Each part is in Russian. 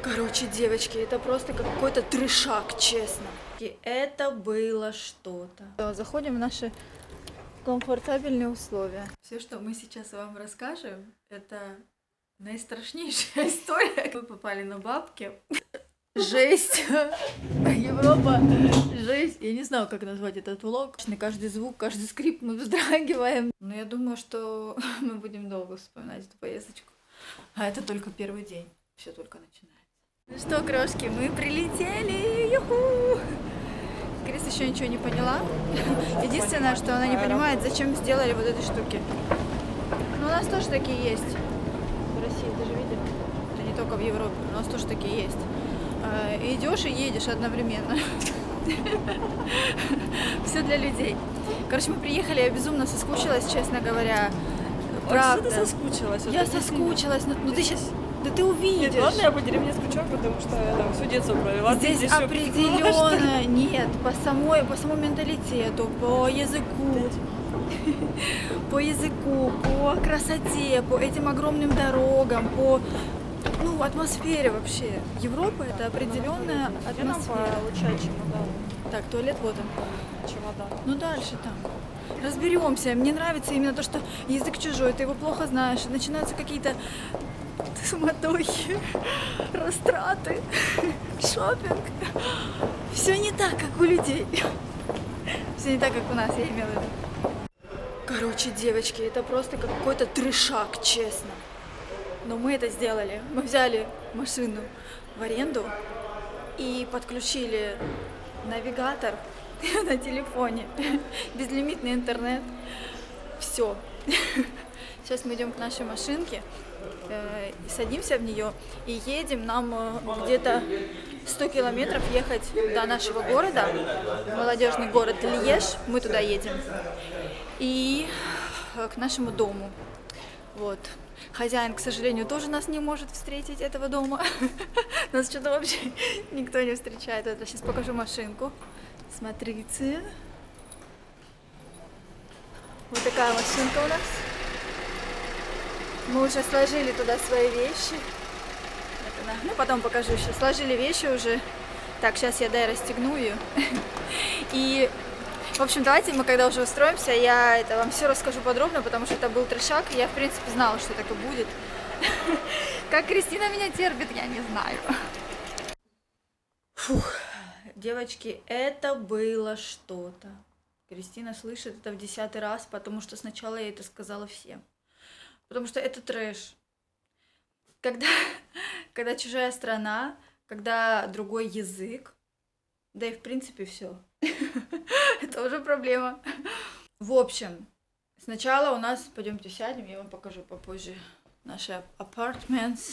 Короче, девочки, это просто какой-то трешак, честно. И это было что-то. Заходим в наши комфортабельные условия. Все, что мы сейчас вам расскажем, это наистрашнейшая история. Мы попали на бабки. Жесть. Европа. Жесть. Я не знаю, как назвать этот влог. На каждый звук, каждый скрип мы вздрагиваем. Но я думаю, что мы будем долго вспоминать эту поездочку. А это только первый день. Все только начинается. Ну что, крошки, мы прилетели! Юху! Крис еще ничего не поняла. Единственное, что она не понимает, зачем сделали вот эти штуки. Ну, у нас тоже такие есть. В России, ты же видишь? Это не только в Европе, у нас тоже такие есть. Идешь и едешь одновременно. Все для людей. Короче, мы приехали, я безумно соскучилась, честно говоря. Правда. Что ты соскучилась? Я соскучилась. Ну ты сейчас... Да ты увидишь. Нет, ладно, я по деревне скучаю, потому что я там все детство провела. Здесь определенно нет, по самому менталитету, по языку, по красоте, по этим огромным дорогам, по атмосфере вообще. Европа это определенная атмосфера. Так, туалет вот он. Чемодан. Ну дальше там. Разберемся. Мне нравится именно то, что язык чужой, ты его плохо знаешь, и начинаются какие-то суматохи, растраты, шопинг. Все не так, как у людей. Все не так, как у нас, я имела в виду. Короче, девочки, это просто какой-то трешак, честно. Но мы это сделали. Мы взяли машину в аренду и подключили навигатор на телефоне, безлимитный интернет. Все. Сейчас мы идем к нашей машинке, садимся в нее и едем. Нам где-то 100 километров ехать до нашего города, молодежный город Льеж, мы туда едем, и к нашему дому. Вот. Хозяин, к сожалению, тоже нас не может встретить, этого дома. Нас что-то вообще никто не встречает. Вот я сейчас покажу машинку. Смотрите. Вот такая машинка у нас. Мы уже сложили туда свои вещи. Вот она. Ну, потом покажу еще. Сложили вещи уже. Так, сейчас я расстегну ее. И, в общем, давайте мы, когда уже устроимся, я это вам все расскажу подробно, потому что это был трешак. Я, в принципе, знала, что так и будет. Как Кристина меня терпит, я не знаю. Фух. Девочки, это было что-то. Кристина слышит это в 10-й раз, потому что сначала я это сказала всем. Потому что это трэш. Когда чужая страна, когда другой язык, да и в принципе все. Это уже проблема. В общем, сначала у нас, пойдемте сядем, я вам покажу попозже наши apartments.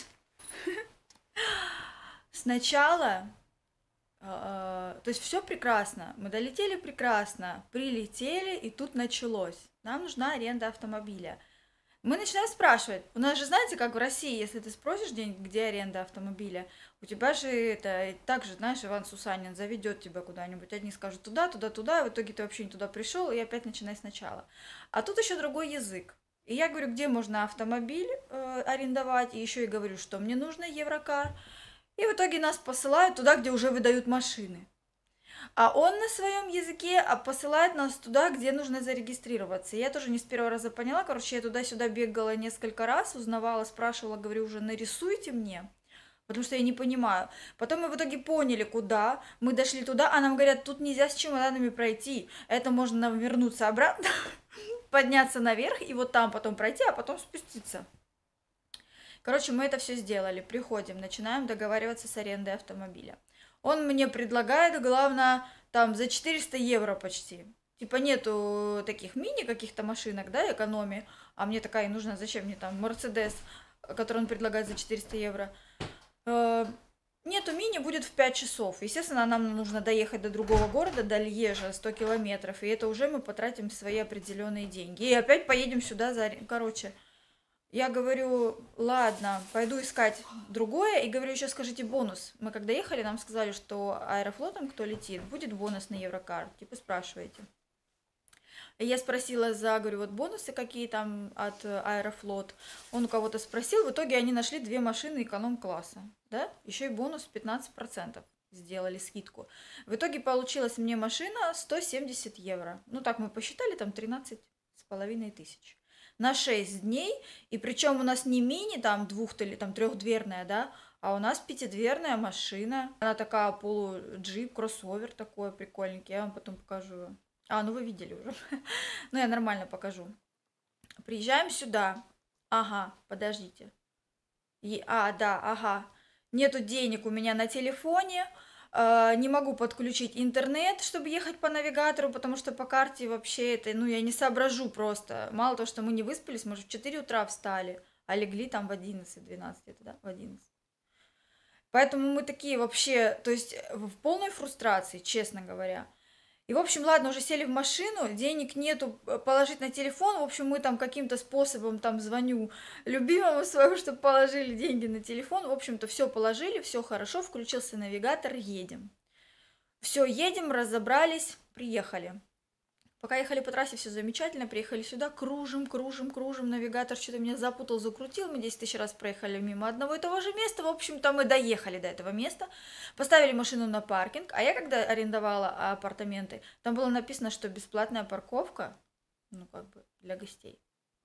Сначала... То есть все прекрасно, мы долетели прекрасно, прилетели, и тут началось. Нам нужна аренда автомобиля. Мы начинаем спрашивать. У нас же, знаете, как в России, если ты спросишь где аренда автомобиля, у тебя же это, так же, знаешь, Иван Сусанин заведет тебя куда-нибудь. Одни скажут туда, туда, туда, в итоге ты вообще не туда пришел, и опять начинай сначала. А тут еще другой язык. И я говорю, где можно автомобиль арендовать, и еще и говорю, что мне нужно Еврокар. И в итоге нас посылают туда, где уже выдают машины. А он на своем языке посылает нас туда, где нужно зарегистрироваться. Я тоже не с первого раза поняла. Короче, я туда-сюда бегала несколько раз, узнавала, спрашивала, говорю, уже нарисуйте мне, потому что я не понимаю. Потом мы в итоге поняли, куда. Мы дошли туда, а нам говорят, тут нельзя с чемоданами пройти. Это можно нам вернуться обратно, подняться наверх и вот там потом пройти, а потом спуститься. Короче, мы это все сделали, приходим, начинаем договариваться с арендой автомобиля. Он мне предлагает, главное, там за 400 евро почти. Типа нету таких мини каких-то машинок, да, экономии, а мне такая нужна, зачем мне там Мерседес, который он предлагает за 400 евро. Нету мини, будет в 5 часов. Естественно, нам нужно доехать до другого города, до Льежа, 100 километров, и это уже мы потратим свои определенные деньги. И опять поедем сюда за... Короче... Я говорю, ладно, пойду искать другое. И говорю, еще скажите бонус. Мы когда ехали, нам сказали, что Аэрофлотом, кто летит, будет бонус на Еврокар. Типа спрашиваете. Я спросила говорю, вот бонусы какие там от Аэрофлот. Он у кого-то спросил, в итоге они нашли 2 машины эконом-класса, да, еще и бонус 15%. Сделали скидку. В итоге получилась мне машина 170 евро. Ну так мы посчитали, там 13,5 тысяч. На 6 дней, и причем у нас не мини, там или там трехдверная, да, а у нас пятидверная машина. Она такая полуджип, кроссовер такой прикольненький. Я вам потом покажу. Ну вы видели уже. Ну я нормально покажу. Приезжаем сюда. Ага, подождите. Да, ага. Нету денег у меня на телефоне. Не могу подключить интернет, чтобы ехать по навигатору, потому что по карте вообще это, я не соображу просто. Мало того, что мы не выспались, мы же в 4 утра встали, а легли там в 11-12 это, да, в 11. Поэтому мы такие вообще, то есть в полной фрустрации, честно говоря. И, в общем, ладно, уже сели в машину, денег нету положить на телефон, в общем, мы там каким-то способом там звоню любимому своему, чтобы положили деньги на телефон, в общем-то, все положили, все хорошо, включился навигатор, едем. Все, едем, разобрались, приехали. Пока ехали по трассе, все замечательно, приехали сюда, кружим, навигатор что-то меня запутал, закрутил, мы 10 000 раз проехали мимо одного и того же места, в общем-то, мы доехали до этого места, поставили машину на паркинг, а я, когда арендовала апартаменты, там было написано, что бесплатная парковка, для гостей,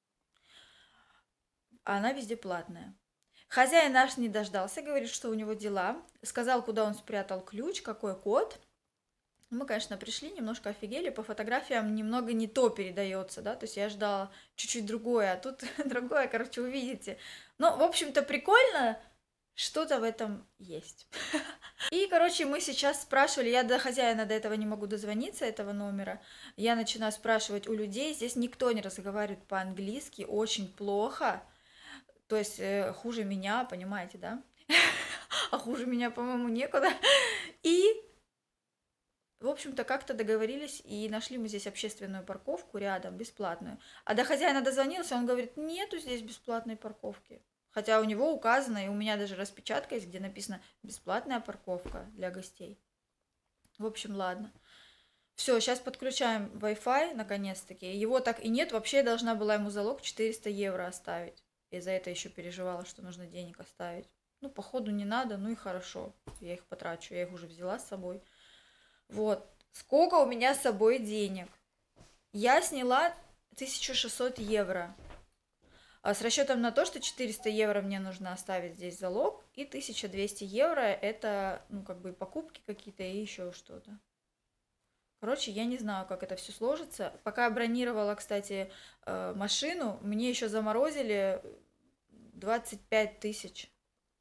а она везде платная. Хозяин наш не дождался, говорит, что у него дела, сказал, куда он спрятал ключ, какой код. Мы, конечно, пришли, немножко офигели, по фотографиям немного не то передается, да, то есть я ждала чуть-чуть другое, а тут другое, короче, увидите. Ну, в общем-то, прикольно, что-то в этом есть. И, короче, мы сейчас спрашивали, я до хозяина до этого не могу дозвониться, этого номера, я начинаю спрашивать у людей, здесь никто не разговаривает по-английски, очень плохо, то есть хуже меня, понимаете, да? А хуже меня, по-моему, некуда. И в общем-то, как-то договорились и нашли мы здесь общественную парковку рядом, бесплатную. А до хозяина дозвонился, он говорит, нету здесь бесплатной парковки. Хотя у него указано, и у меня даже распечатка есть, где написано «бесплатная парковка для гостей». В общем, ладно. Все, сейчас подключаем Wi-Fi, наконец-таки. Его так и нет, вообще я должна была ему залог 400 евро оставить. И за это еще переживала, что нужно денег оставить. Ну, походу, не надо, ну и хорошо. Я их потрачу, я их уже взяла с собой. Вот, сколько у меня с собой денег. Я сняла 1600 евро. С расчетом на то, что 400 евро мне нужно оставить здесь залог, и 1200 евро это, покупки какие-то и еще что-то. Короче, я не знаю, как это все сложится. Пока бронировала, кстати, машину, мне еще заморозили 25 тысяч.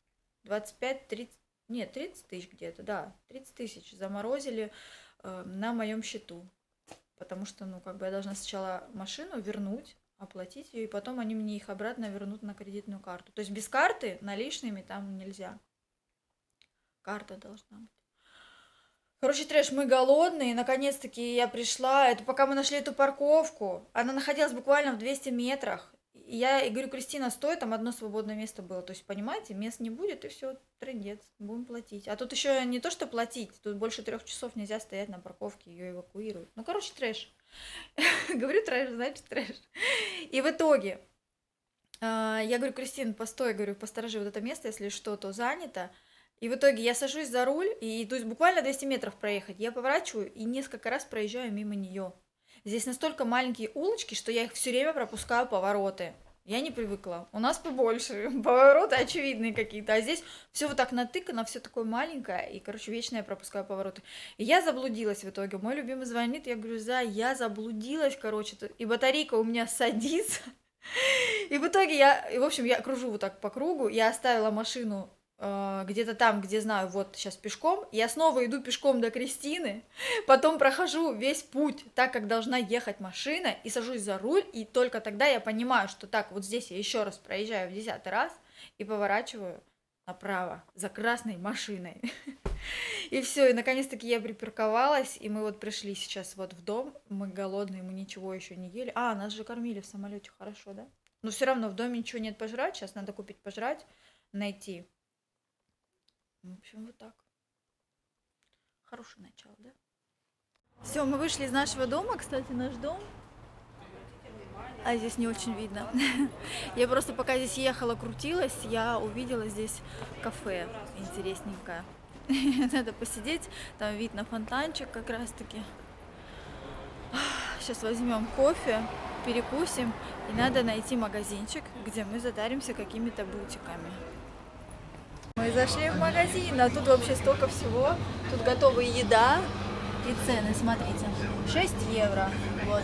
25-30. Нет, 30 тысяч где-то, да, 30 тысяч заморозили на моем счету, потому что, я должна сначала машину вернуть, оплатить ее, и потом они мне их обратно вернут на кредитную карту. То есть без карты наличными там нельзя. Карта должна быть. Короче, трэш, мы голодные, наконец-таки я пришла, это пока мы нашли эту парковку, она находилась буквально в 200 метрах, я говорю, Кристина, стой, там одно свободное место было. То есть, понимаете, мест не будет, и все, трындец, будем платить. А тут еще не то, что платить, тут больше 3 часов нельзя стоять на парковке, ее эвакуируют. Ну, короче, трэш. Говорю трэш, значит трэш. И в итоге, я говорю, Кристина, постой, говорю, посторожи вот это место, если что, то занято. И в итоге я сажусь за руль, и то есть буквально 200 метров проехать. Я поворачиваю и несколько раз проезжаю мимо нее. Здесь настолько маленькие улочки, что я их все время пропускаю повороты. Я не привыкла. У нас побольше. Повороты очевидные какие-то. А здесь все вот так натыкано, все такое маленькое. И, короче, вечно я пропускаю повороты. И я заблудилась в итоге. Мой любимый звонит. Я говорю, я заблудилась, короче. И батарейка у меня садится. И в итоге я кружу вот так по кругу. Я оставила машину где-то там, где знаю, вот сейчас пешком, я снова иду пешком до Кристины, потом прохожу весь путь так, как должна ехать машина, и сажусь за руль, и только тогда я понимаю, что так, вот здесь я еще раз проезжаю в 10-й раз и поворачиваю направо за красной машиной. И все, и наконец-таки я припарковалась, и мы вот пришли сейчас вот в дом, мы голодные, мы ничего еще не ели. Нас же кормили в самолете, хорошо, да? Но все равно в доме ничего нет пожрать, сейчас надо купить пожрать, найти. В общем, вот так. Хорошее начало, да? Все, мы вышли из нашего дома. Кстати, наш дом А здесь не очень видно. Я просто пока здесь ехала, крутилась, я увидела здесь кафе интересненькое. Надо посидеть, там вид на фонтанчик как раз таки. Сейчас возьмем кофе, перекусим, и надо найти магазинчик, где мы затаримся какими-то бутиками. Мы зашли в магазин, а тут вообще столько всего. Тут готовая еда и цены, смотрите. 6 евро, вот.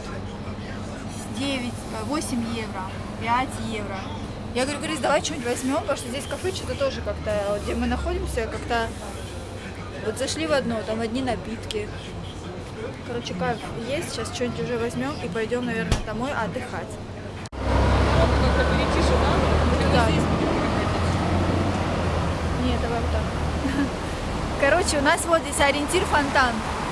8 евро, 5 евро. Я говорю, Крис, давай что-нибудь возьмем, потому что здесь кафе что-то тоже как-то, вот, где мы находимся, как-то... Вот зашли в одно, там одни напитки. Короче, кайф есть, сейчас что-нибудь уже возьмем и пойдем, наверное, домой отдыхать. Как-то перейти сюда? Да. Нет, давай вот так. Короче, у нас вот здесь ориентир фонтан.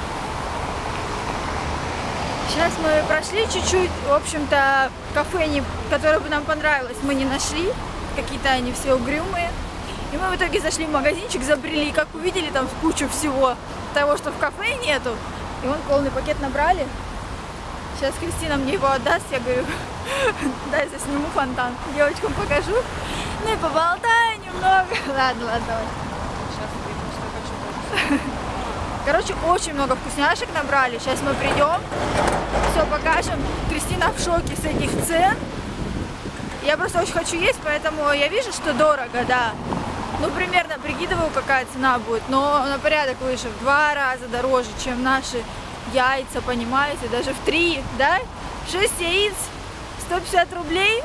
Сейчас мы прошли чуть-чуть, в общем-то, кафе, которое бы нам понравилось, мы не нашли. Какие-то они все угрюмые. И мы в итоге зашли в магазинчик, забрели, и как увидели там кучу всего того, что в кафе нету. И вон полный пакет набрали. Сейчас Кристина мне его отдаст, я говорю, дай засниму фонтан. Девочкам покажу. Ну и поболтаю немного. Ладно, давай. Сейчас видно, что хочу. Короче, очень много вкусняшек набрали. Сейчас мы придем, все покажем. Кристина в шоке с этих цен. Я просто очень хочу есть, поэтому я вижу, что дорого, да. Ну, примерно прикидываю, какая цена будет. Но на порядок выше, в 2 раза дороже, чем наши яйца, понимаете? Даже в 3, да? 6 яиц, 150 рублей.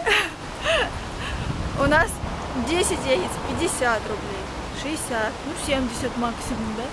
У нас 10 яиц, 50 рублей. 60, ну 70 максимум, да?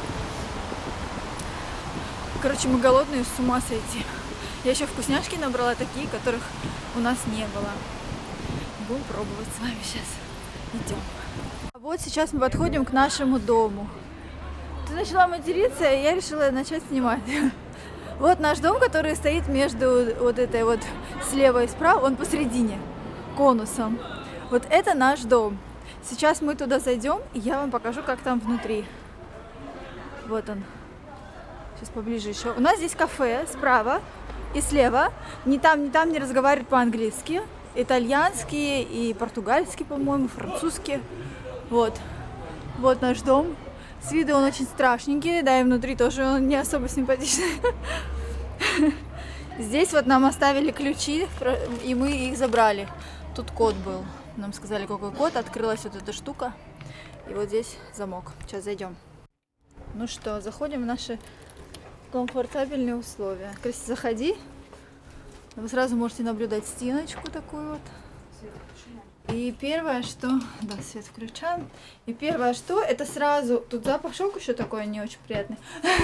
Короче, мы голодные, с ума сойти. Я еще вкусняшки набрала такие, которых у нас не было. Будем пробовать с вами сейчас. Идем. Вот сейчас мы подходим к нашему дому. Ты начала материться, и я решила начать снимать. Вот наш дом, который стоит между вот этой вот слева и справа, он посередине, конусом. Вот это наш дом. Сейчас мы туда зайдем, и я вам покажу, как там внутри. Вот он. Сейчас поближе еще. У нас здесь кафе справа и слева. Ни там не разговаривают по-английски. Итальянский и португальский, по-моему, французский. Вот. Вот наш дом. С виду он очень страшненький, да, и внутри тоже он не особо симпатичный. Здесь вот нам оставили ключи, и мы их забрали. Тут код был. Нам сказали, какой код. Открылась вот эта штука. И вот здесь замок. Сейчас зайдем. Ну что, заходим в наши комфортабельные условия. Кристи, заходи. Вы сразу можете наблюдать стеночку такую вот. И первое, что... Да, свет включаем. И первое, что... Это сразу... Тут запах шелка еще такой не очень приятный.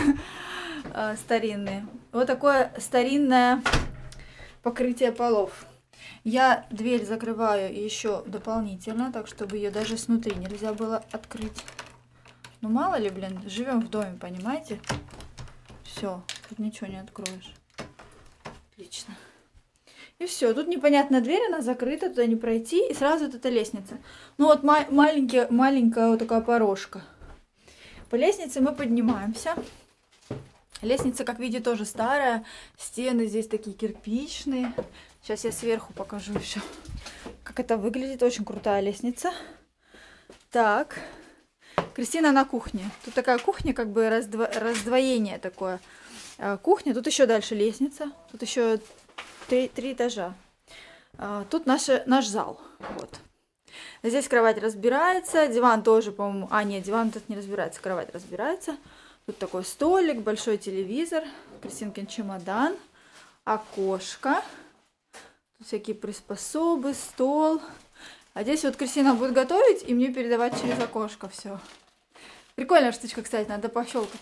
Старинный. Вот такое старинное покрытие полов. Я дверь закрываю еще дополнительно, так чтобы ее даже снутри нельзя было открыть. Ну мало ли, блин, живем в доме, понимаете? Все, тут ничего не откроешь. Отлично. И все, тут непонятная дверь, она закрыта, туда не пройти, и сразу вот эта лестница. Ну вот маленькая вот такая порожка. По лестнице мы поднимаемся. Лестница, как видите, тоже старая. Стены здесь такие кирпичные. Сейчас я сверху покажу еще, как это выглядит. Очень крутая лестница. Так, Кристина на кухне. Тут такая кухня, как бы раздвоение такое. Кухня, тут еще дальше лестница. Тут еще три этажа. Тут наш зал. Вот. Здесь кровать разбирается. Диван тоже, по-моему... А, нет, диван тут не разбирается. Кровать разбирается. Тут такой столик, большой телевизор. Кристинкин чемодан. Окошко. Тут всякие приспособы, стол. А здесь вот Кристина будет готовить и мне передавать через окошко все. Прикольная штучка, кстати, надо пощелкать.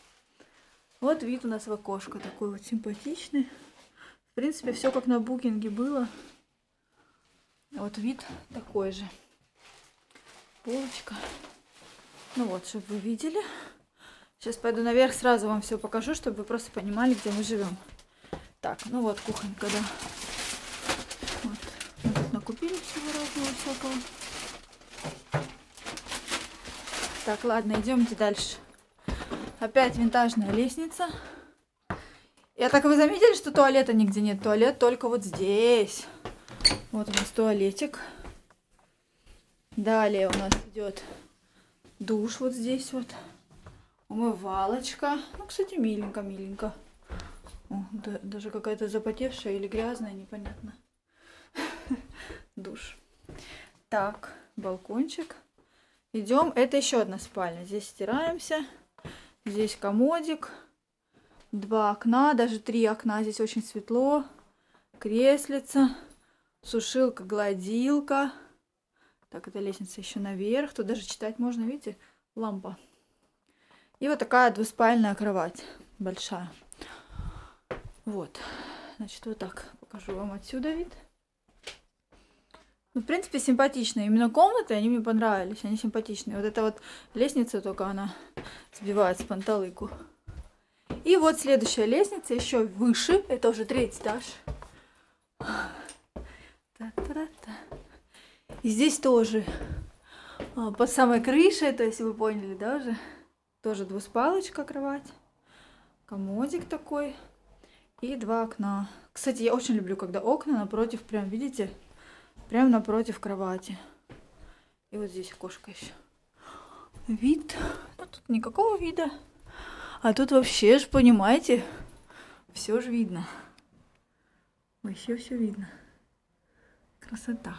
Вот вид у нас в окошко. Такой вот симпатичный. В принципе, все как на букинге было. Вот вид такой же. Полочка. Ну вот, чтобы вы видели. Сейчас пойду наверх, сразу вам все покажу, чтобы вы просто понимали, где мы живем. Так, ну вот кухонька, да. Вот. Мы тут накупили всего разного всякого. Так, ладно, идемте дальше. Опять винтажная лестница. Я так, вы заметили, что туалета нигде нет? Туалет только вот здесь. Вот у нас туалетик. Далее у нас идет душ вот здесь вот. Умывалочка. Ну, кстати, миленько, миленько. О, да, даже какая-то запотевшая или грязная, непонятно. Душ. Так, балкончик. Идем. Это еще одна спальня. Здесь стираемся. Здесь комодик. 2 окна, даже 3 окна. Здесь очень светло. Креслица. Сушилка, гладилка. Так, это лестница еще наверх. Тут даже читать можно, видите? Лампа. И вот такая двуспальная кровать. Большая. Вот. Значит, вот так покажу вам отсюда вид. Ну, в принципе, симпатичные. Именно комнаты, они мне понравились. Они симпатичные. Вот эта вот лестница, только она сбивает с панталыку. И вот следующая лестница, еще выше. Это уже 3-й этаж. Та-та-та-та. И здесь тоже под самой крышей, то есть вы поняли, да, уже? Тоже двуспалочка кровать. Комодик такой. И 2 окна. Кстати, я очень люблю, когда окна напротив, прям, видите? Прям напротив кровати. И вот здесь окошко еще. Вид. Ну, тут никакого вида. А тут вообще ж, понимаете, все же видно. Вообще все видно. Красота.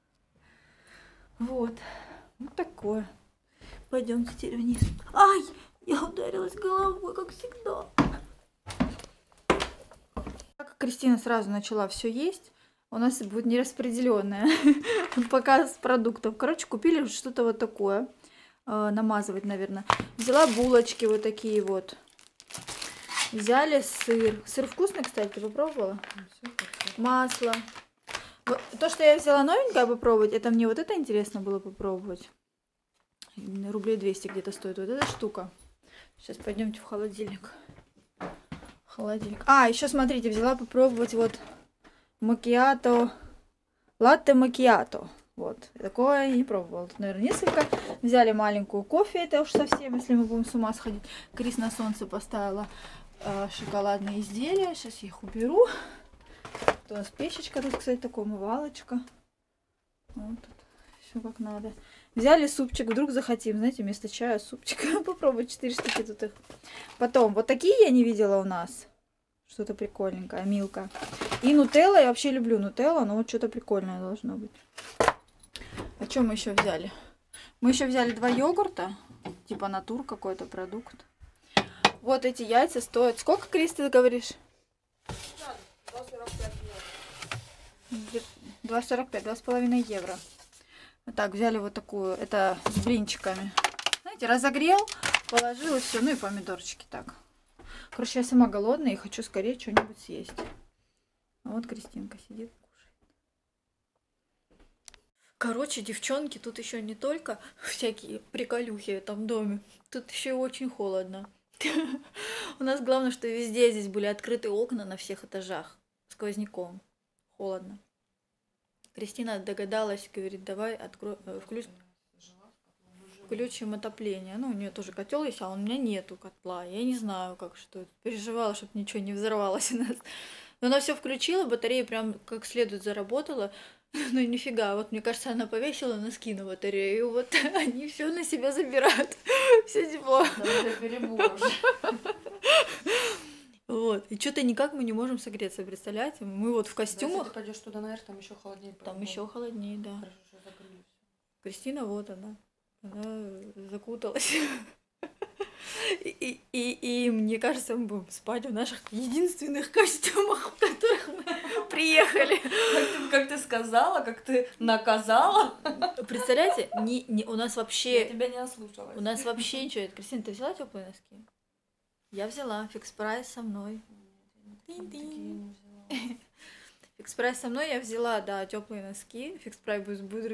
Вот. Вот такое. Пойдемте теперь вниз. Ай! Я ударилась головой, как всегда. Так как Кристина сразу начала все есть, у нас будет нераспределенная показ продуктов. Короче, купили что-то вот такое. Намазывать, наверное. Взяла булочки вот такие вот. Взяли сыр. Сыр вкусный, кстати, ты попробовала? Масло. Вот, то, что я взяла новенькое попробовать, это мне вот это интересно было попробовать. Рублей 200 где-то стоит вот эта штука. Сейчас пойдемте в холодильник. Холодильник. А, еще смотрите, взяла попробовать вот макиато. Латте макиато. Вот. Такое я не пробовала. Тут, наверное, несколько. Взяли маленькую кофе. Это уж совсем, если мы будем с ума сходить. Крис на солнце поставила шоколадные изделия. Сейчас я их уберу. Тут у нас печечка. Тут, кстати, такая умывалочка. Вот тут все как надо. Взяли супчик. Вдруг захотим, знаете, вместо чая супчик. Попробовать 4 штуки тут их. Потом, вот такие я не видела у нас. Что-то прикольненькое, Милка. И нутелла. Я вообще люблю нутелла, но вот что-то прикольное должно быть. А что мы еще взяли? Мы еще взяли 2 йогурта. Типа натур какой-то продукт. Вот эти яйца стоят. Сколько, Крис, ты говоришь? 2,45, 2,5 евро. Вот так, взяли вот такую. Это с блинчиками. Знаете, разогрел, положил и все. Ну и помидорчики так. Короче, я сама голодная и хочу скорее что-нибудь съесть. А вот Кристинка сидит, кушает. Короче, девчонки, тут еще не только всякие приколюхи в этом доме. Тут еще и очень холодно. У нас главное, что везде здесь были открыты окна на всех этажах. Сквозняком. Холодно. Кристина догадалась, говорит, давай включим отопление. Ну, у нее тоже котел есть, а у меня нету котла. Я не знаю, как что. Переживала, чтобы ничего не взорвалось у нас. Но она все включила, батарея прям как следует заработала. Ну нифига, вот мне кажется, она повесила носки на батарею, и вот они все на себя забирают. Все тепло. Вот. И что-то никак мы не можем согреться, представляете? Мы вот в костюмах. Если ты пойдешь туда наверх, там еще холоднее. Там еще холоднее, да. Хорошо, что закрыли. Кристина, вот она. Она закуталась. И мне кажется, мы будем спать в наших единственных костюмах, в которых мы приехали. Как ты сказала, как ты наказала. Представляете, у нас вообще... Я тебя не ослушалась. У нас вообще ничего нет. Кристина, ты взяла теплые носки? Я взяла. Фикс прайс со мной. Фикс прайс со мной я взяла, да, теплые носки. Фикс прайс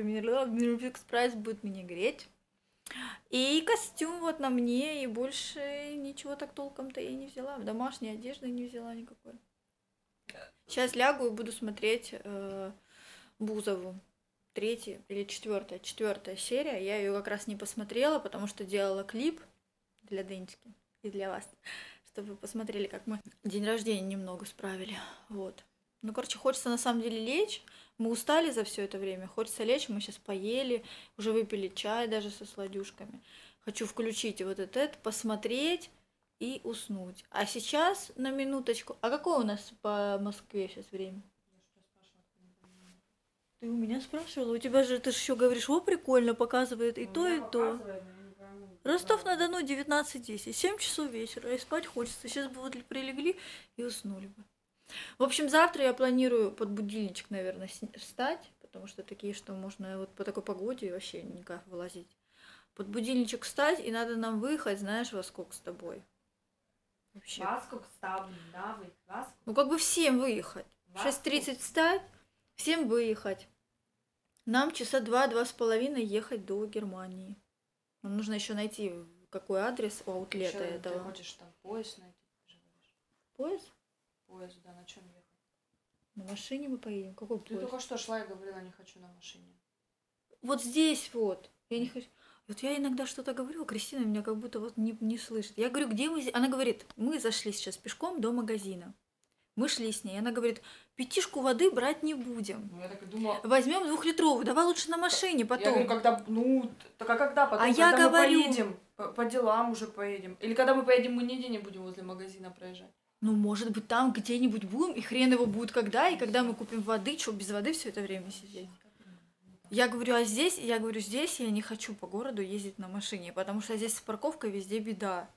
будет меня греть. И костюм вот на мне, и больше ничего так толком-то я не взяла. Домашней одежды не взяла никакой. Сейчас лягу и буду смотреть Бузову. 3-я или 4-я. 4-я серия. Я ее как раз не посмотрела, потому что делала клип для Денечки и для вас, чтобы вы посмотрели, как мы день рождения немного справили. Вот. Ну, короче, хочется на самом деле лечь. Мы устали за все это время. Хочется лечь, мы сейчас поели, уже выпили чай даже со сладюшками. Хочу включить вот это, посмотреть и уснуть. А сейчас на минуточку. А какое у нас по Москве сейчас время? Ты у меня спрашивала? У тебя же, ты же еще говоришь, о, прикольно, показывает и то, и то. Ростов-на-Дону 19:10, 7 часов вечера, и спать хочется. Сейчас бы вот прилегли и уснули бы. В общем, завтра я планирую под будильничек, наверное, встать, потому что такие, что можно вот по такой погоде вообще никак вылазить. Под будильничек встать, и надо нам выехать, знаешь, во сколько с тобой. Вообще. Во сколько с тобой, да, вы? Во сколько? Ну, как бы всем выехать. В 6:30 встать, всем выехать. Нам часа 2-2,5 ехать до Германии. Нам нужно еще найти, какой адрес у аутлета Ты этого. хочешь там поезд найти? Ты же говоришь. Поезд? Поезд, да, на чем ехать? На машине мы поедем. Какой Ты поезд? только что шла и говорила, не хочу на машине. Вот здесь вот. Я не хочу. Вот я иногда что-то говорю, а Кристина меня как будто вот не слышит. Я говорю, где мы? Она говорит, мы зашли сейчас пешком до магазина. Мы шли с ней. Она говорит, 5 воды брать не будем. Ну, я так и думала. Возьмем 2-литровую. Давай лучше на машине Я потом. говорю, когда, ну, так а когда потом, А когда я мы говорю- поедем? По делам уже поедем. Или когда мы поедем, мы нигде не будем возле магазина проезжать. Ну, может быть, там где-нибудь будем, и хрен его будет когда, и когда мы купим воды, что без воды все это время сидеть. Я говорю, а здесь, я говорю, здесь я не хочу по городу ездить на машине, потому что здесь с парковкой везде беда.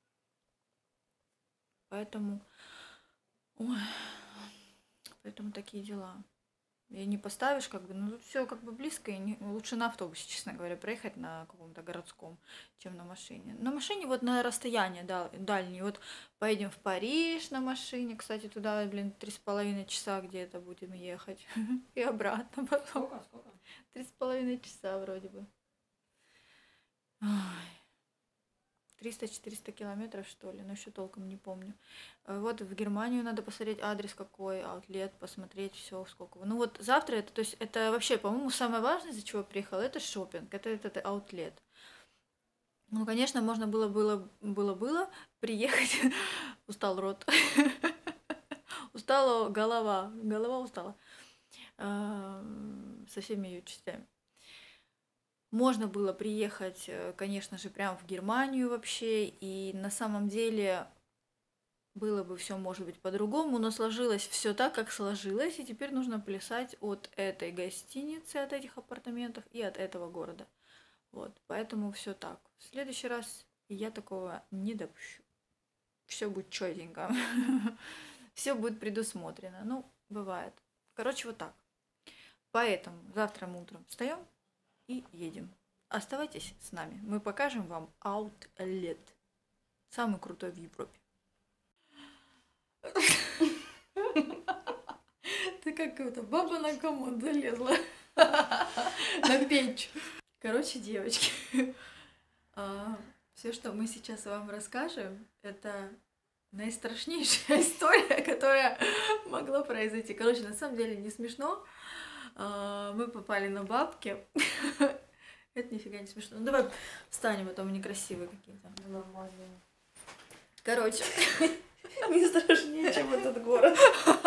Поэтому, ой, поэтому такие дела. И не поставишь, как бы, ну, все как бы близко, и лучше на автобусе, честно говоря, проехать на каком-то городском, чем на машине. На машине вот на расстояние, да, дальние. Вот поедем в Париж на машине, кстати, туда, 3,5 часа где-то будем ехать. И обратно потом. Сколько? 3,5 часа вроде бы. Ой. 300-400 километров, что ли, но еще толком не помню. Вот в Германию надо посмотреть адрес какой, аутлет, посмотреть все сколько. Ну вот завтра это, то есть это вообще, по-моему, самое важное, из-за чего я приехала, это шопинг, это аутлет. Ну, конечно, можно было приехать, устал рот, устала голова устала со всеми ее частями. Можно было приехать, конечно же, прямо в Германию вообще, и на самом деле было бы все, может быть, по-другому, но сложилось все так, как сложилось, и теперь нужно плясать от этой гостиницы, от этих апартаментов и от этого города. Вот, поэтому все так. В следующий раз я такого не допущу. Все будет чётенько. Все будет предусмотрено. Ну, бывает. Короче, вот так. Поэтому завтра мы утром встаем и едем. Оставайтесь с нами. Мы покажем вам аутлет. Самый крутой в Европе. Ты как это, баба на комод залезла. На печь. Короче, девочки, все, что мы сейчас вам расскажем, это наистрашнейшая история, которая могла произойти. Короче, на самом деле не смешно. Мы попали на бабки. Это нифига не смешно. Ну давай встанем, а то мы некрасивые какие-то. Нормально. Короче. Не страшнее, чем этот город.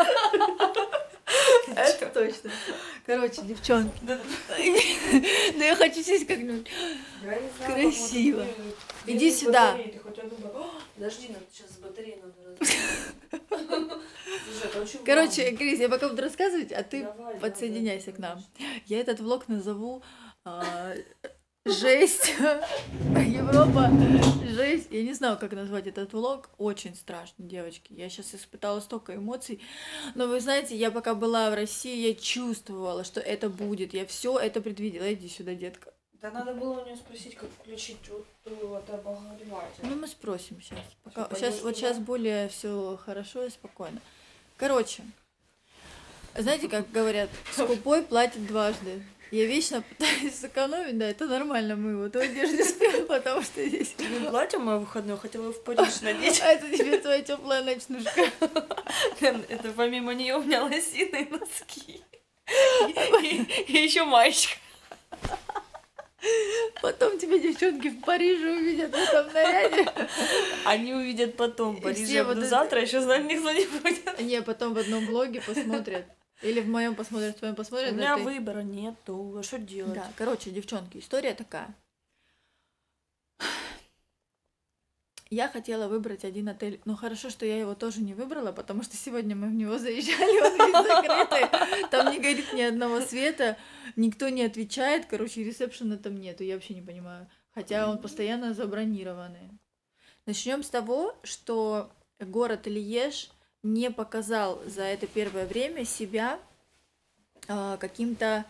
Это точно. Короче, девчонки. Да я хочу сесть как-нибудь красиво. Иди сюда. Подожди, надо сейчас с батареей надо Короче, Крис, я пока буду рассказывать, а ты подсоединяйся к нам. Я этот влог назову «Жесть». Европа, жесть. Я не знаю, как назвать этот влог. Очень страшно, девочки. Я сейчас испытала столько эмоций. Но вы знаете, я пока была в России, я чувствовала, что это будет. Я все это предвидела. Иди сюда, детка. Да надо было у нее спросить, как включить вот обогреватель. Ну, мы спросим сейчас. Пока Сейчас более все хорошо и спокойно. Короче, знаете, как говорят, скупой платит дважды. Я вечно пытаюсь сэкономить, да, это нормально, мы вот в одежде спим, потому что здесь... Ну, платье мое выходное, хотела в Париж надеть. А это тебе твоя теплая ночнушка. Это помимо нее у меня лосиные носки. И еще маечка. Потом тебя девчонки в Париже увидят в этом наряде. Они увидят потом в И Париже, все вот завтра еще знать никто не будет. Не, потом в одном блоге посмотрят. Или в моем посмотрят, в твоем У посмотрят. меня выбора нету, а что делать? Да, короче, девчонки, история такая. Я хотела выбрать один отель, но хорошо, что я его тоже не выбрала, потому что сегодня мы в него заезжали, он весь закрытый, там не горит ни одного света, никто не отвечает, короче, ресепшена там нету, я вообще не понимаю, хотя он постоянно забронированный. Начнем с того, что город Льеж не показал за это первое время себя каким-то,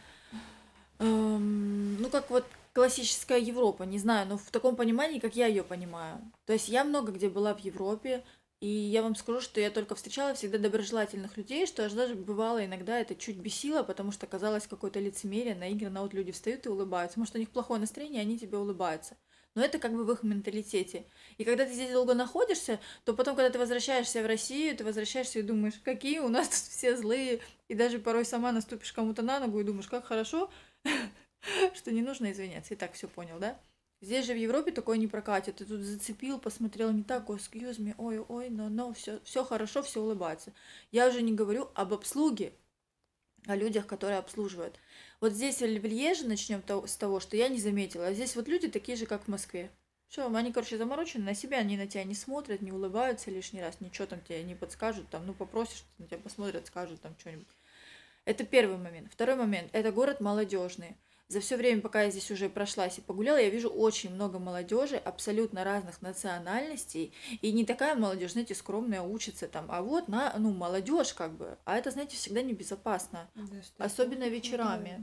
ну как вот классическая Европа, не знаю, но в таком понимании, как я ее понимаю. То есть я много где была в Европе, и я вам скажу, что я только встречала всегда доброжелательных людей, что аж даже бывало иногда это чуть бесило, потому что казалось какое-то лицемерие, наигранно, вот люди встают и улыбаются. Может, у них плохое настроение, они тебе улыбаются. Но это как бы в их менталитете. И когда ты здесь долго находишься, то потом, когда ты возвращаешься в Россию, ты возвращаешься и думаешь, какие у нас тут все злые, и даже порой сама наступишь кому-то на ногу и думаешь, как хорошо, что не нужно извиняться. И так все понял, да? Здесь же в Европе такое не прокатит. Ты тут зацепил, посмотрел не так, ой, excuse me, ой, но, все хорошо, все улыбаются. Я уже не говорю об обслуге, о людях, которые обслуживают. Вот здесь в Льеже начнем с того, что я не заметила. А здесь вот люди такие же, как в Москве. Все, они, короче, заморочены на себя, они на тебя не смотрят, не улыбаются лишний раз, ничего там тебе не подскажут, там, ну, попросишь, на тебя посмотрят, скажут там что-нибудь. Это первый момент. Второй момент. Это город молодежный. За все время, пока я здесь уже прошлась и погуляла, я вижу очень много молодежи абсолютно разных национальностей. И не такая молодежь, знаете, скромная, учится там. А вот, ну, молодежь как бы. А это, знаете, всегда небезопасно. Да, особенно вечерами.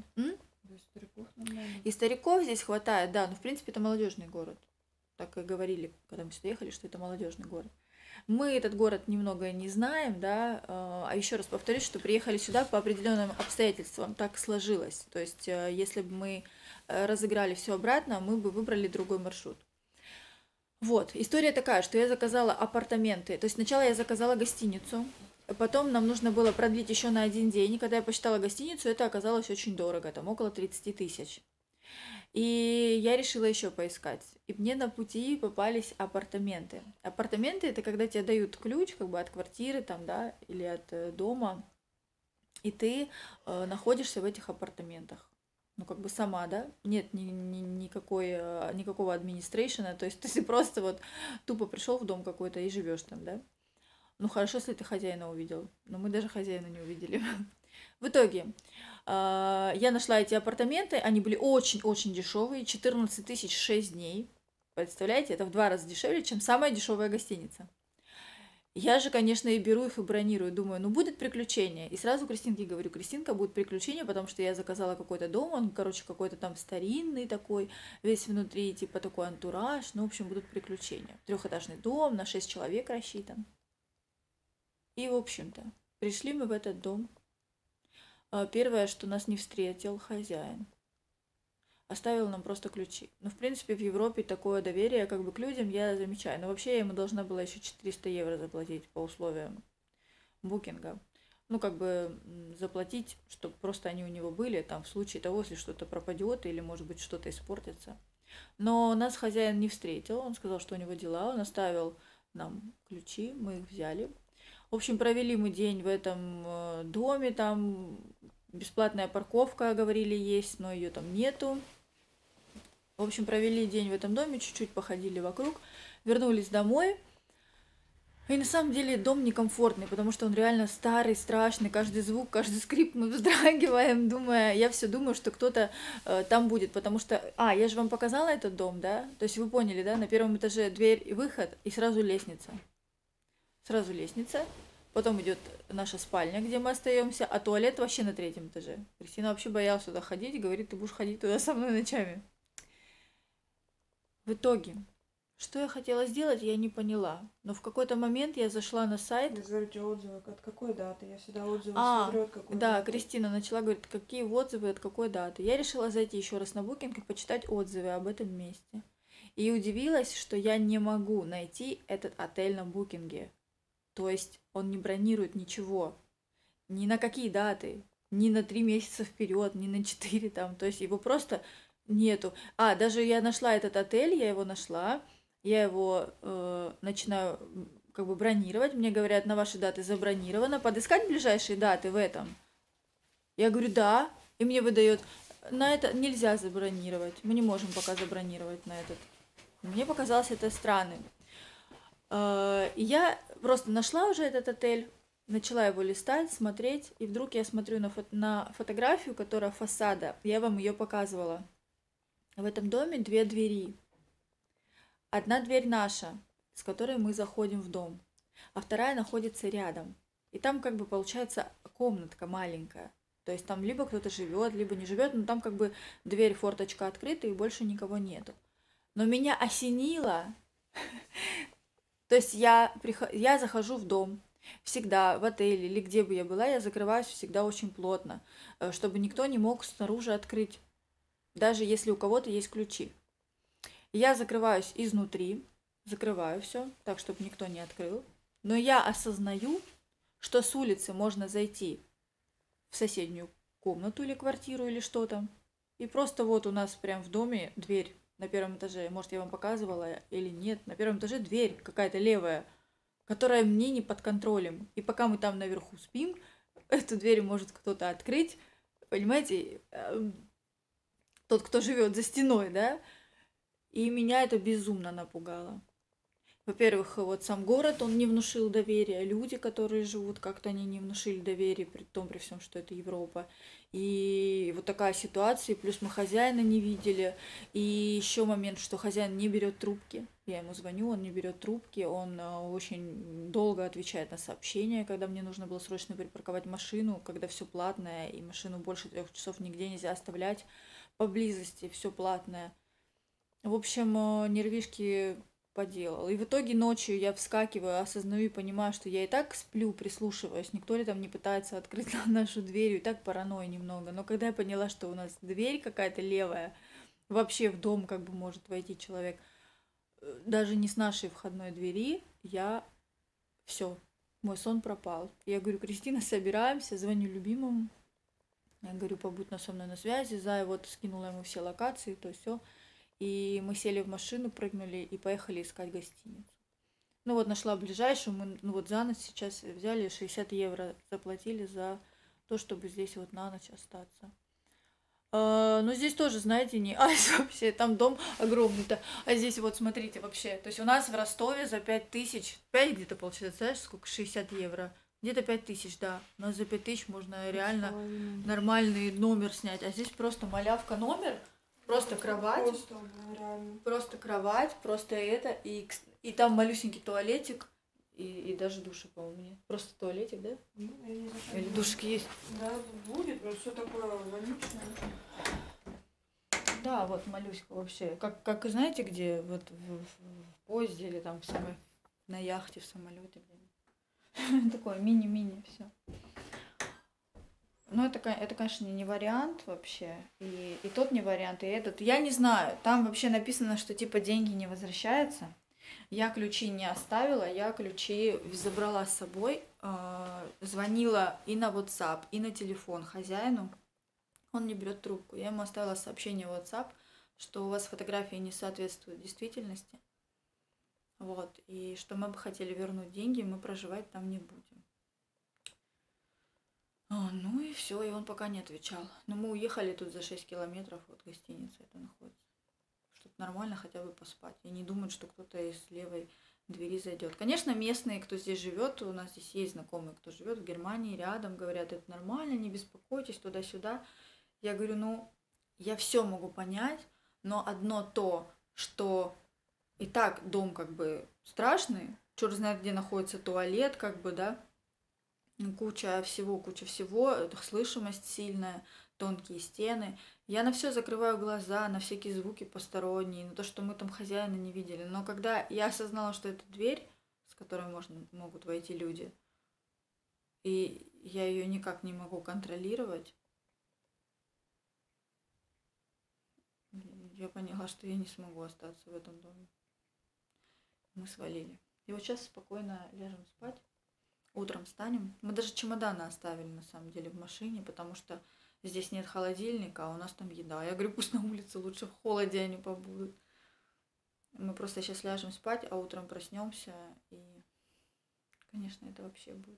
И стариков здесь хватает, да. Но, в принципе, это молодежный город. Так и говорили, когда мы сюда ехали, что это молодежный город. Мы этот город немного не знаем, да, а еще раз повторюсь, что приехали сюда по определенным обстоятельствам, так сложилось. То есть, если бы мы разыграли все обратно, мы бы выбрали другой маршрут. Вот, история такая, что я заказала апартаменты. То есть сначала я заказала гостиницу, потом нам нужно было продлить еще на один день. И когда я посчитала гостиницу, это оказалось очень дорого, там около 30 тысяч. И я решила еще поискать. И мне на пути попались апартаменты. Апартаменты это когда тебе дают ключ, как бы от квартиры там, да, или от дома, и ты находишься в этих апартаментах. Ну, как бы сама, да? Нет никакого администрейшена, то есть ты просто вот тупо пришел в дом какой-то и живешь там, да? Ну, хорошо, если ты хозяина увидел, но мы даже хозяина не увидели. В итоге я нашла эти апартаменты, они были очень-очень дешевые, 14 тысяч 6 дней. Представляете, это в 2 раза дешевле, чем самая дешевая гостиница. Я же, конечно, и беру их и бронирую, думаю, ну будет приключение. И сразу Кристинке говорю, Кристинка, будет приключение, потому что я заказала какой-то дом, он, короче, какой-то там старинный такой, весь внутри, типа такой антураж, ну, в общем, будут приключения. 3-этажный дом, на 6 человек рассчитан. И, в общем-то, пришли мы в этот дом. Первое, что нас не встретил хозяин. Оставил нам просто ключи. Ну, в принципе, в Европе такое доверие как бы к людям я замечаю. Но вообще я ему должна была еще 400 евро заплатить по условиям букинга. Ну, как бы заплатить, чтобы просто они у него были, там, в случае того, если что-то пропадет или, может быть, что-то испортится. Но нас хозяин не встретил, он сказал, что у него дела, он оставил нам ключи, мы их взяли. В общем, провели мы день в этом доме, там бесплатная парковка, говорили, есть, но ее там нету. В общем, провели день в этом доме, чуть-чуть походили вокруг, вернулись домой. И на самом деле дом некомфортный, потому что он реально старый, страшный, каждый звук, каждый скрип мы вздрагиваем, я все думаю, что кто-то там будет, потому что, я же вам показала этот дом, да, то есть вы поняли, да, на первом этаже дверь и выход, и сразу лестница. Потом идет наша спальня, где мы остаемся, а туалет вообще на 3-м этаже. Кристина вообще боялась туда ходить, говорит, ты будешь ходить туда со мной ночами. В итоге, что я хотела сделать, я не поняла. Но в какой-то момент я зашла на сайт. Назовите отзывы, от какой даты? Я всегда отзывы смотрю, от какой да, даты. Кристина начала говорить, какие отзывы, от какой даты. Я решила зайти еще раз на Booking и почитать отзывы об этом месте. И удивилась, что я не могу найти этот отель на Букинге. То есть он не бронирует ничего. Ни на какие даты. Ни на 3 месяца вперед, ни на 4 там. То есть его просто Нету. А, даже я нашла этот отель, я его нашла, я его начинаю как бы бронировать. Мне говорят, на ваши даты забронировано. Подыскать ближайшие даты в этом? Я говорю, да. И мне выдает, на это нельзя забронировать. Мы не можем пока забронировать на этот. Мне показалось это странным. И я просто нашла уже этот отель, начала его листать, смотреть, и вдруг я смотрю на фотографию, которая фасада. Я вам ее показывала. В этом доме две двери. Одна дверь наша, с которой мы заходим в дом, а вторая находится рядом. И там как бы получается комнатка маленькая. То есть там либо кто-то живет, либо не живет, но там как бы дверь, форточка открыта и больше никого нету. Но меня осенило. То есть я захожу в дом, всегда в отеле или где бы я была, я закрываюсь всегда очень плотно, чтобы никто не мог снаружи открыть, даже если у кого-то есть ключи. Я закрываюсь изнутри, закрываю все, так, чтобы никто не открыл. Но я осознаю, что с улицы можно зайти в соседнюю комнату или квартиру или что там. И просто вот у нас прям в доме дверь на первом этаже. Может, я вам показывала или нет. На первом этаже дверь какая-то левая, которая мне не под контролем. И пока мы там наверху спим, эту дверь может кто-то открыть. Понимаете, тот, кто живет за стеной, да? И меня это безумно напугало. Во-первых, вот сам город, он не внушил доверия, люди, которые живут, как-то они не внушили доверия, при том, при всем, что это Европа. И вот такая ситуация, плюс мы хозяина не видели, и еще момент, что хозяин не берет трубки. Я ему звоню, он не берет трубки, он очень долго отвечает на сообщения, когда мне нужно было срочно припарковать машину, когда все платное, и машину больше 3 часов нигде нельзя оставлять поблизости, все платное. В общем, нервишки поделал. И в итоге ночью я вскакиваю, осознаю и понимаю, что я и так сплю, прислушиваюсь, никто ли там не пытается открыть нашу дверь, и так паранойя немного. Но когда я поняла, что у нас дверь какая-то левая, вообще в дом как бы может войти человек, даже не с нашей входной двери, я все, мой сон пропал. Я говорю, Кристина, собираемся, звоню любимому. Я говорю, побудь со мной на связи. Зая вот скинула ему все локации, то все. И мы сели в машину, прыгнули и поехали искать гостиницу. Ну вот нашла ближайшую, мы ну вот за ночь сейчас взяли 60 евро, заплатили за то, чтобы здесь вот на ночь остаться. Но здесь тоже, знаете, не айс вообще, там дом огромный-то. А здесь вот смотрите вообще, то есть у нас в Ростове за 5000, 5 где-то получается, знаешь, сколько, 60 евро. Где-то 5000, да. У нас за 5000 можно реально нормальный номер снять. А здесь просто малявка номер, просто кровать. Просто, да, реально. Просто кровать, просто это, и там малюсенький туалетик, и даже душа, по-моему, нет. Просто туалетик, да? Ну, я не знаю. Или душик есть? Да, будет, но все такое вонючее. Да, вот малюська вообще. Как знаете, где? Вот в поезде или там на яхте, в самолете. Такое мини-мини все. Ну, это, конечно, не вариант вообще. И тот не вариант, и этот. Я не знаю. Там вообще написано, что типа деньги не возвращаются. Я ключи не оставила, я ключи забрала с собой. Звонила и на WhatsApp, и на телефон хозяину. Он не берет трубку. Я ему оставила сообщение в WhatsApp, что у вас фотографии не соответствуют действительности. Вот. И что мы бы хотели вернуть деньги, мы проживать там не будем. Ну и все, и он пока не отвечал. Но мы уехали тут за 6 километров от гостиницы это находится. Чтобы нормально хотя бы поспать. И не думать, что кто-то из левой двери зайдет. Конечно, местные, кто здесь живет, у нас здесь есть знакомые, кто живет в Германии, рядом, говорят, это нормально, не беспокойтесь, туда-сюда. Я говорю, ну, я все могу понять, но одно то, что и так дом как бы страшный, черт знает, где находится туалет, как бы, да, куча всего, слышимость сильная, тонкие стены. Я на все закрываю глаза, на всякие звуки посторонние, на то, что мы там хозяина не видели. Но когда я осознала, что это дверь, с которой могут войти люди, и я ее никак не могу контролировать, я поняла, что я не смогу остаться в этом доме. Мы свалили. И вот сейчас спокойно ляжем спать. Утром встанем. Мы даже чемоданы оставили, на самом деле, в машине, потому что здесь нет холодильника, а у нас там еда. Я говорю, пусть на улице лучше в холоде они побудут. Мы просто сейчас ляжем спать, а утром проснемся, и, конечно, это вообще будет.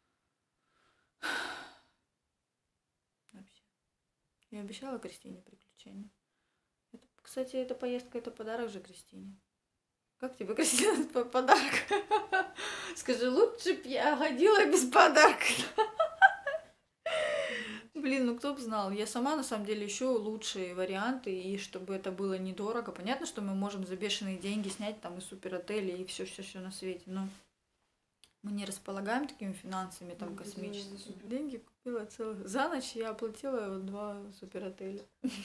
Вообще. Я обещала Кристине приключения. Кстати, эта поездка — это подарок же Кристине. Как тебе, Кристина, подарок? Скажи, лучше б я ходила без подарка. Блин, ну кто бы знал. Я сама, на самом деле, ищу лучшие варианты, и чтобы это было недорого. Понятно, что мы можем за бешеные деньги снять там и суперотели, и все на свете, но мы не располагаем такими финансами там космическими. Деньги купила целых. За ночь я оплатила 2 суперотеля.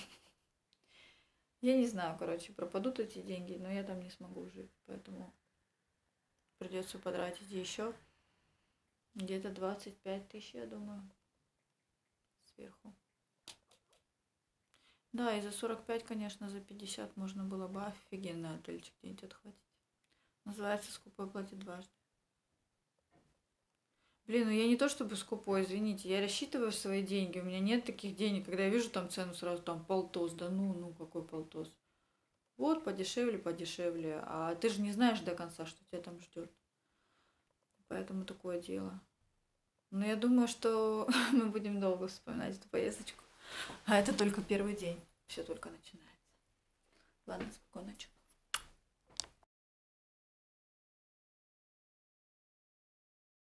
Я не знаю, короче, пропадут эти деньги, но я там не смогу жить, поэтому придется потратить еще где-то 25 тысяч, я думаю, сверху. Да, и за 45, конечно, за 50 можно было бы офигенный отельчик где-нибудь отхватить. Называется «Скупой платит дважды». Блин, ну я не то чтобы скупой, извините, я рассчитываю свои деньги, у меня нет таких денег, когда я вижу там цену сразу, там полтос, да ну какой полтос. Вот, подешевле, а ты же не знаешь до конца, что тебя там ждет. Поэтому такое дело. Но я думаю, что мы будем долго вспоминать эту поездочку. А это только первый день, все только начинается. Ладно, спокойной ночи.